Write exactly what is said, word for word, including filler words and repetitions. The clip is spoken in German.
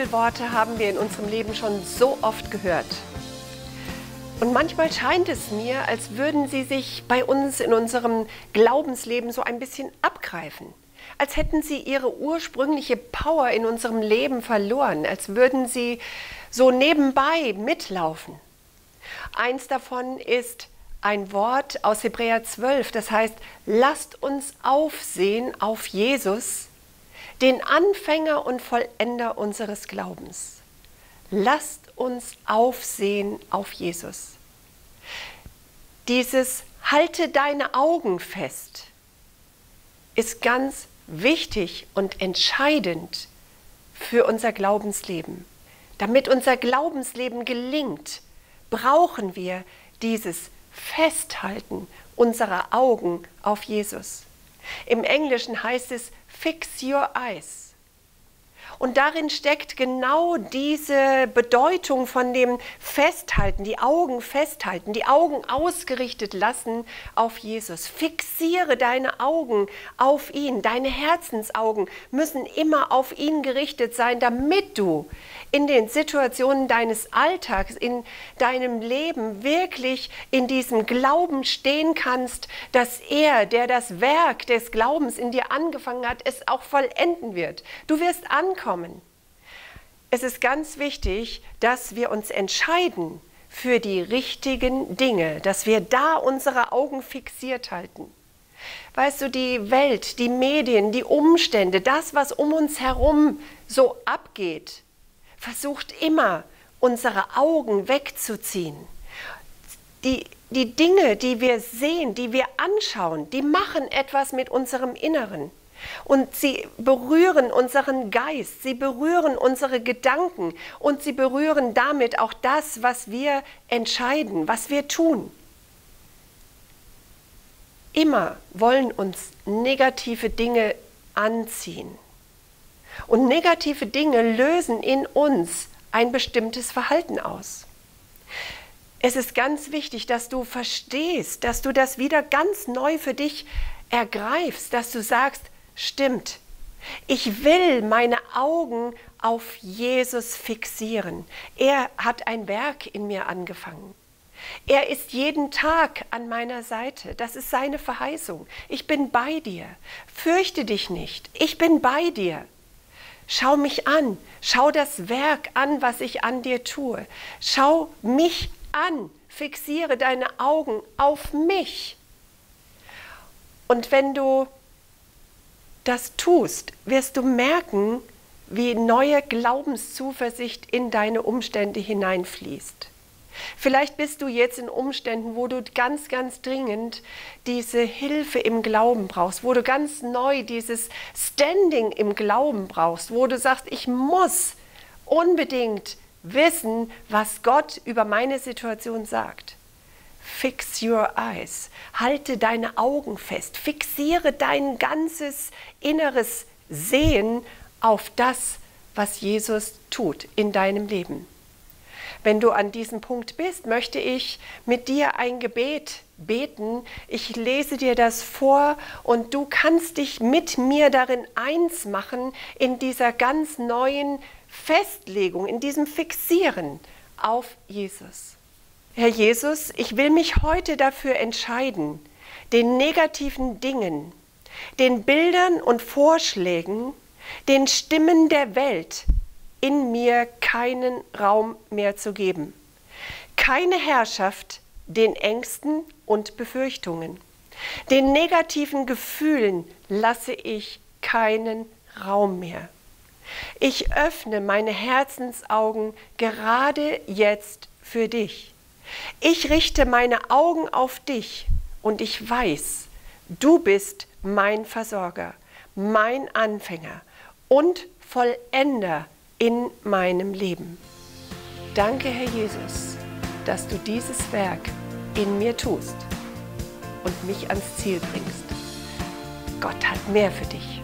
Bibelworte haben wir in unserem Leben schon so oft gehört. Und manchmal scheint es mir, als würden sie sich bei uns in unserem Glaubensleben so ein bisschen abgreifen. Als hätten sie ihre ursprüngliche Power in unserem Leben verloren, als würden sie so nebenbei mitlaufen. Eins davon ist ein Wort aus Hebräer zwölf, das heißt, lasst uns aufsehen auf Jesus, den Anfänger und Vollender unseres Glaubens. Lasst uns aufsehen auf Jesus. Dieses Halte deine Augen fest ist ganz wichtig und entscheidend für unser Glaubensleben. Damit unser Glaubensleben gelingt, brauchen wir dieses Festhalten unserer Augen auf Jesus. Im Englischen heißt es Fix your eyes. Und darin steckt genau diese Bedeutung von dem Festhalten, die Augen festhalten, die Augen ausgerichtet lassen auf Jesus. Fixiere deine Augen auf ihn. Deine Herzensaugen müssen immer auf ihn gerichtet sein, damit du in den Situationen deines Alltags, in deinem Leben wirklich in diesem Glauben stehen kannst, dass er, der das Werk des Glaubens in dir angefangen hat, es auch vollenden wird. Du wirst ankommen. Es ist ganz wichtig, dass wir uns entscheiden für die richtigen Dinge, dass wir da unsere Augen fixiert halten. Weißt du, die Welt, die Medien, die Umstände, das, was um uns herum so abgeht, versucht immer, unsere Augen wegzuziehen. Die, die Dinge, die wir sehen, die wir anschauen, die machen etwas mit unserem Inneren. Und sie berühren unseren Geist, sie berühren unsere Gedanken und sie berühren damit auch das, was wir entscheiden, was wir tun. Immer wollen uns negative Dinge anziehen. Und negative Dinge lösen in uns ein bestimmtes Verhalten aus. Es ist ganz wichtig, dass du verstehst, dass du das wieder ganz neu für dich ergreifst, dass du sagst, stimmt, ich will meine Augen auf Jesus fixieren. Er hat ein Werk in mir angefangen. Er ist jeden Tag an meiner Seite. Das ist seine Verheißung. Ich bin bei dir. Fürchte dich nicht. Ich bin bei dir. Schau mich an. Schau das Werk an, was ich an dir tue. Schau mich an. Fixiere deine Augen auf mich. Und wenn du das tust, wirst du merken, wie neue Glaubenszuversicht in deine Umstände hineinfließt. Vielleicht bist du jetzt in Umständen, wo du ganz, ganz dringend diese Hilfe im Glauben brauchst, wo du ganz neu dieses Standing im Glauben brauchst, wo du sagst, ich muss unbedingt wissen, was Gott über meine Situation sagt. Fix your eyes. Halte deine Augen fest. Fixiere dein ganzes inneres Sehen auf das, was Jesus tut in deinem Leben. Wenn du an diesem Punkt bist, möchte ich mit dir ein Gebet beten. Ich lese dir das vor und du kannst dich mit mir darin eins machen in dieser ganz neuen Festlegung, in diesem Fixieren auf Jesus. Herr Jesus, ich will mich heute dafür entscheiden, den negativen Dingen, den Bildern und Vorschlägen, den Stimmen der Welt in mir keinen Raum mehr zu geben. Keine Herrschaft den Ängsten und Befürchtungen. Den negativen Gefühlen lasse ich keinen Raum mehr. Ich öffne meine Herzensaugen gerade jetzt für dich. Ich richte meine Augen auf dich und ich weiß, du bist mein Versorger, mein Anfänger und Vollender in meinem Leben. Danke, Herr Jesus, dass du dieses Werk in mir tust und mich ans Ziel bringst. Gott hat mehr für dich.